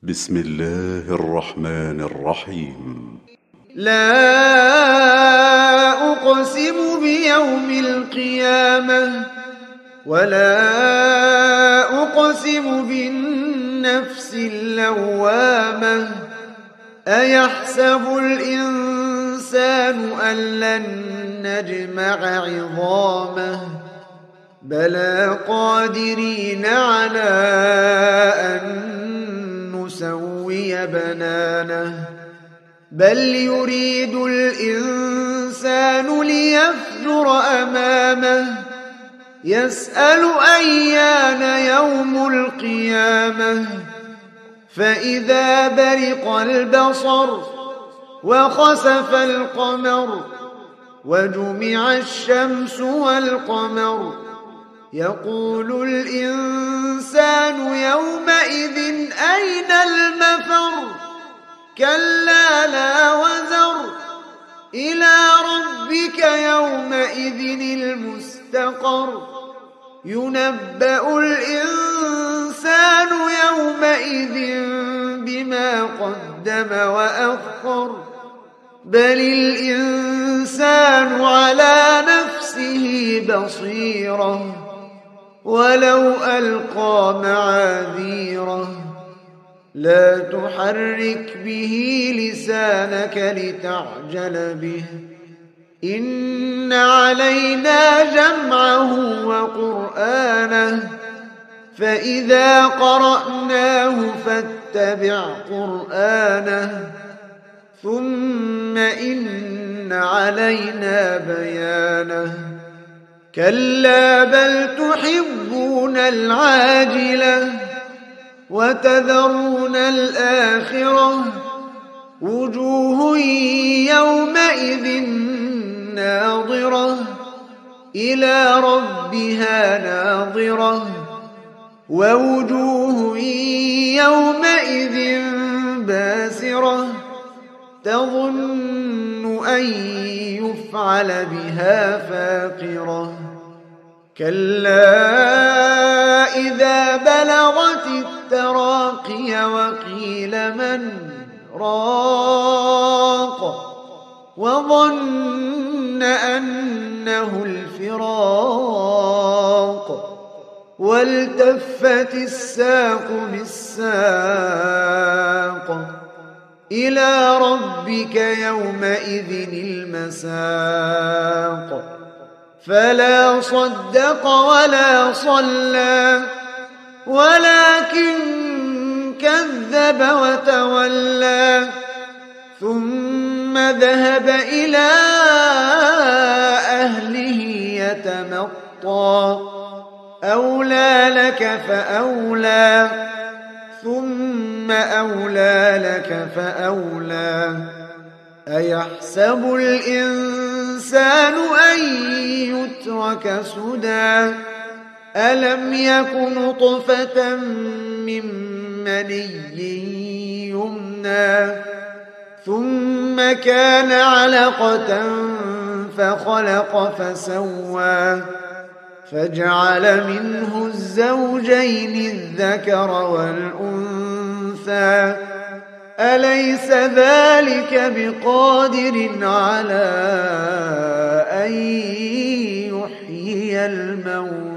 بسم الله الرحمن الرحيم. لا أقسم بيوم القيامة ولا أقسم بالنفس اللوامة أيحسب الإنسان أن لن نجمع عظامه بلى قادرين على أن نسوي بنانه بل يريد الإنسان ليفجر أمامه يسأل أيان يوم القيامة فإذا برق البصر وخسف القمر وجمع الشمس والقمر يقول الإنسان يومئذ أين المفر كلا لا وزر إلى ربك يومئذ المستقر ينبأ الإنسان يومئذ بما قدم وأخر بل الإنسان على نفسه بصيرة ولو ألقى معاذيره لا تحرك به لسانك لتعجل به إن علينا جمعه وقرآنه فإذا قرأناه فاتبع قرآنه ثم إن علينا بيانه كلا بل تحبون العاجلة وتذرون الآخرة وجوه يومئذ ناظرة إلى ربها ناظرة ووجوه يومئذ باسرة تظن أن يفعل بها فاقرة كلا إذا بلغت التراقي وقيل من راق وظن أنه الفراق والتفت الساق بالساق إلى ربك يومئذ المساق فلا صدق ولا صلى ولكن كذب وتولى ثم ذهب إلى أهله يتمطى أولى لك فأولى ثم أولى لك فأولى أيحسب الإنسان أن يترك سدى ألم يك نطفة من مني يمنى ثم كان علقة فخلق فسوى فجعل منه الزوجين الذكر والأنثى أليس ذلك بقادر على أن يحيي الموتى